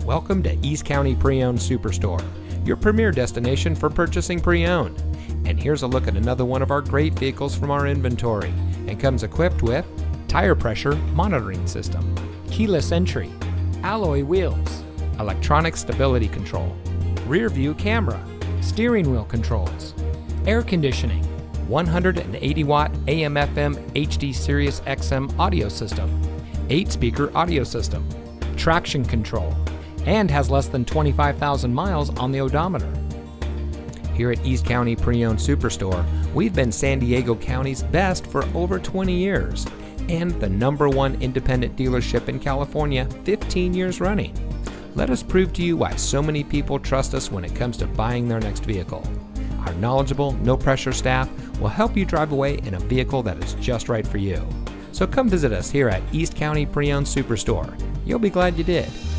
Welcome to East County Pre-Owned Superstore, your premier destination for purchasing pre-owned. And here's a look at another one of our great vehicles from our inventory, and comes equipped with tire pressure monitoring system, keyless entry, alloy wheels, electronic stability control, rear view camera, steering wheel controls, air conditioning, 180 watt AM/FM HD Sirius XM audio system, 8-speaker audio system, traction control, and has less than 25,000 miles on the odometer. Here at East County Pre-Owned Superstore, we've been San Diego County's best for over 20 years and the #1 independent dealership in California 15 years running. Let us prove to you why so many people trust us when it comes to buying their next vehicle. Our knowledgeable, no-pressure staff will help you drive away in a vehicle that is just right for you. So come visit us here at East County Pre-Owned Superstore. You'll be glad you did.